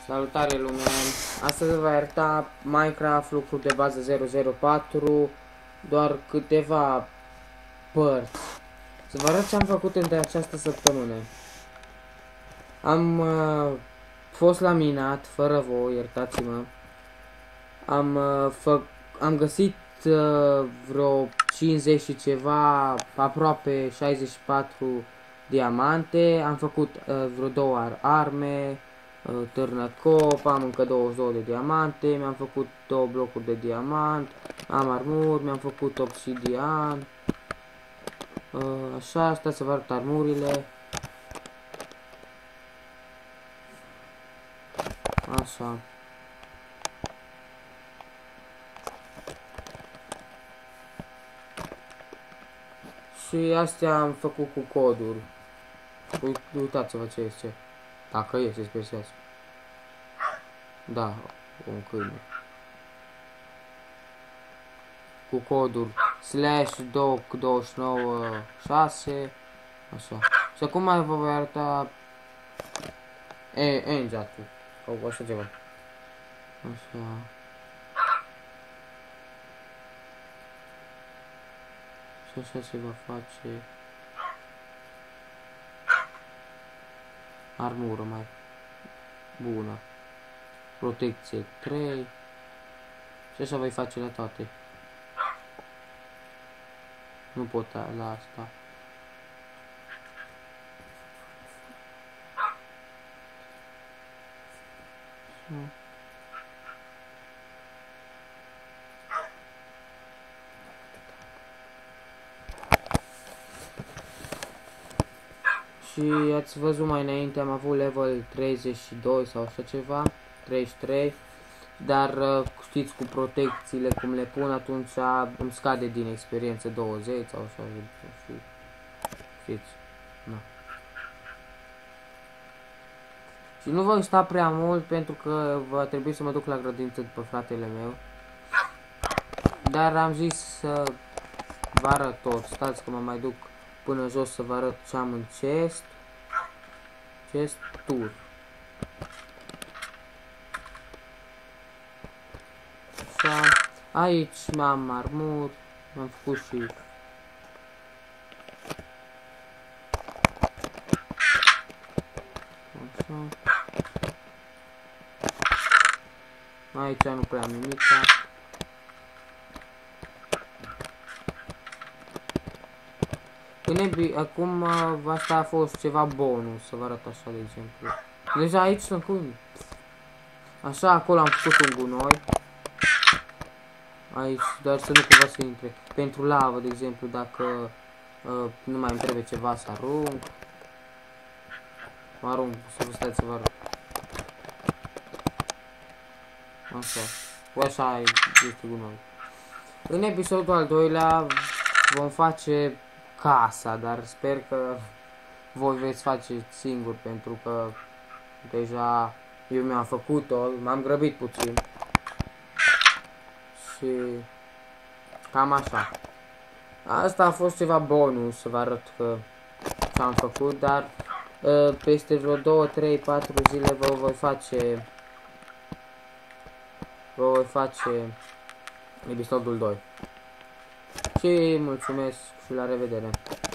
Salutare lume! Astăzi vă arăta Minecraft lucruri de bază 004, doar câteva părți. Să vă arăt ce am făcut în această săptămână. Am fost la minat, fără voi, iertați-mă. Am găsit vreo 50 și ceva, aproape 64 diamante. Am făcut vreo 2 arme, târnăcop, am încă 22 de diamante, mi-am făcut 2 blocuri de diamant, am armuri, mi-am făcut obsidian. Așa, asta să vă arăt armurile. Așa. Și astea am făcut cu coduri. Uitați-vă ce este. Dacă este, speciați. Da, un câine. Cu coduri /doc296. Așa. Și acum mai vă voi arăta Enjatul. Sau așa ceva. Așa. Și așa se va face armură mai bună. Protecție 3. Și așa voi face la toate. Nu pot la asta. Și ați văzut mai înainte, am avut level 32 sau așa ceva, 33, dar știți, cu protecțiile cum le pun, atunci îmi scade din experiență 20 sau așa, știți, na. Și nu voi sta prea mult pentru că va trebui să mă duc la grădiniță după fratele meu, dar am zis să vă arăt tot. Stați că mă mai duc până jos să vă arăt ce am în chest. Chest tour. Așa. Aici mi-am armuri. Mi-am făcut și așa. Aici nu prea am nimica. Acum asta a fost ceva bonus, să vă arăt așa de exemplu. Deja aici sunt câini. Așa, acolo am făcut un gunoi. Aici, doar să nu cumva să intre. Pentru lavă, de exemplu, dacă nu mai îmi trebuie ceva să arunc. Mă arunc, să vă stați să vă arăt. Așa. Așa este gunoi. În episodul al doilea vom face casa, dar sper că voi veți face singur, pentru că deja eu mi-am făcut-o, m-am grăbit puțin și cam așa. Asta a fost ceva bonus, să vă arăt că ce-am făcut, dar peste vreo 2, 3, 4 zile vă voi face episodul 2. Și mulțumesc și la revedere!